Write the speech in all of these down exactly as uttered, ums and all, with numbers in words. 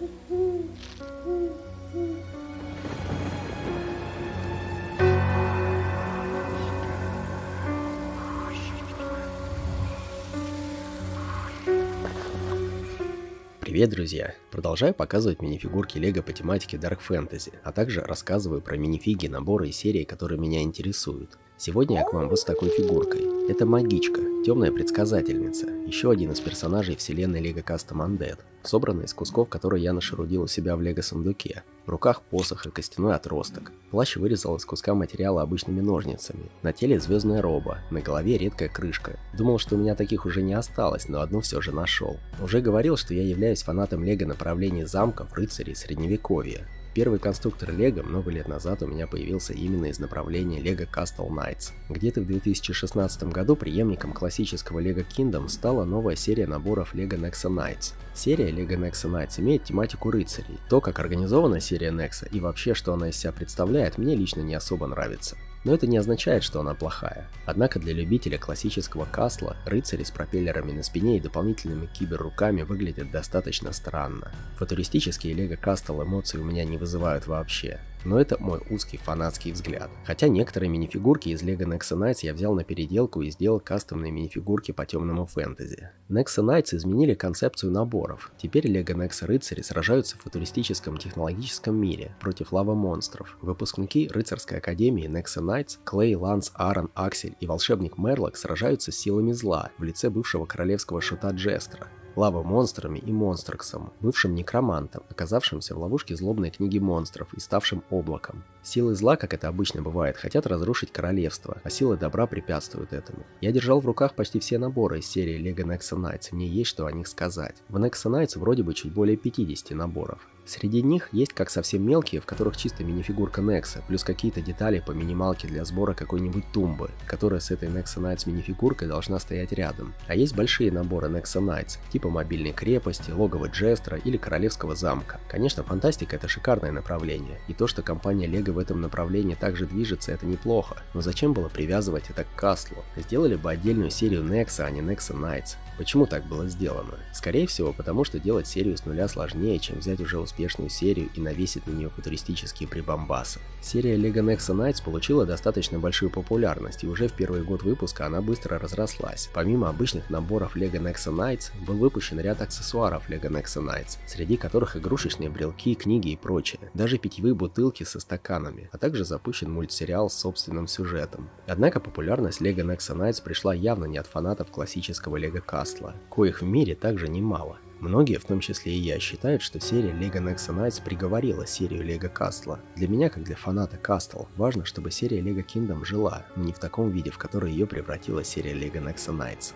Привет, друзья! Продолжаю показывать минифигурки Лего по тематике Dark Fantasy, а также рассказываю про минифиги, наборы и серии, которые меня интересуют. Сегодня я к вам вот с такой фигуркой. Это Магичка, темная предсказательница, еще один из персонажей вселенной Lego Custom Undead, собранный из кусков, которые я нашерудил у себя в Лего сундуке. В руках посох и костяной отросток. Плащ вырезал из куска материала обычными ножницами. На теле звездная роба, на голове редкая крышка. Думал, что у меня таких уже не осталось, но одну все же нашел. Уже говорил, что я являюсь фанатом Лего направлений замков, рыцарей, средневековья. Первый конструктор Лего много лет назад у меня появился именно из направления Lego Castle Knights. Где-то в две тысячи шестнадцатом году преемником классического Lego Kingdom стала новая серия наборов Lego Nexa Knights. Серия Lego Nexa Knights имеет тематику рыцарей. То, как организована серия Nexa и вообще, что она из себя представляет, мне лично не особо нравится. Но это не означает, что она плохая. Однако для любителя классического кастла рыцари с пропеллерами на спине и дополнительными киберруками выглядят достаточно странно. Футуристические Lego Castle эмоций у меня не вызывают вообще. Но это мой узкий фанатский взгляд. Хотя некоторые минифигурки из Lego Nexa Knights я взял на переделку и сделал кастомные минифигурки по темному фэнтези. Nexa Knights изменили концепцию наборов. Теперь Lego Nexa рыцари сражаются в футуристическом технологическом мире против лава-монстров. Выпускники рыцарской академии Nexa Knights, Клей, Ланс, Аарон, Аксель и волшебник Мерлок сражаются с силами зла в лице бывшего королевского шута Джестра, лава-монстрами и Монстраксом, бывшим некромантом, оказавшимся в ловушке злобной книги монстров и ставшим облаком. Силы зла, как это обычно бывает, хотят разрушить королевство, а силы добра препятствуют этому. Я держал в руках почти все наборы из серии Lego Nexa Knights, и мне есть что о них сказать. В Nexa Knights вроде бы чуть более пятидесяти наборов. Среди них есть как совсем мелкие, в которых чисто минифигурка Nexa, плюс какие-то детали по минималке для сбора какой-нибудь тумбы, которая с этой Nexa Knights минифигуркой должна стоять рядом. А есть большие наборы Nexa Knights, типа мобильной крепости, логово Джестра или королевского замка. Конечно, фантастика — это шикарное направление, и то, что компания Lego в этом направлении также движется, это неплохо. Но зачем было привязывать это к кастлу? Сделали бы отдельную серию Nexa, а не Nexa Knights. Почему так было сделано? Скорее всего, потому что делать серию с нуля сложнее, чем взять уже успешную серию и навесить на нее футуристические прибамбасы. Серия Lego Nexa Knights получила достаточно большую популярность, и уже в первый год выпуска она быстро разрослась. Помимо обычных наборов Lego Nexa Knights, был выпущен ряд аксессуаров Lego Nexa Knights, среди которых игрушечные брелки, книги и прочее, даже питьевые бутылки со стаканами, а также запущен мультсериал с собственным сюжетом. Однако популярность Lego Nexa Knights пришла явно не от фанатов классического Lego Castle, коих в мире также немало. Многие, в том числе и я, считают, что серия Lego Nexa Knights приговорила серию Lego Castle. Для меня, как для фаната Castle, важно, чтобы серия Lego Kingdom жила, но не в таком виде, в который ее превратила серия Lego Nexa Knights.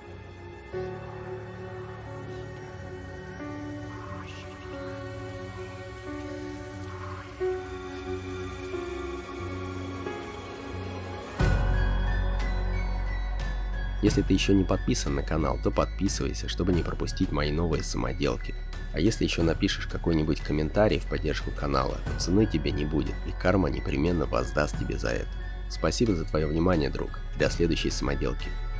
Если ты еще не подписан на канал, то подписывайся, чтобы не пропустить мои новые самоделки. А если еще напишешь какой-нибудь комментарий в поддержку канала, то цены тебе не будет, и карма непременно воздаст тебе за это. Спасибо за твое внимание, друг. До следующей самоделки.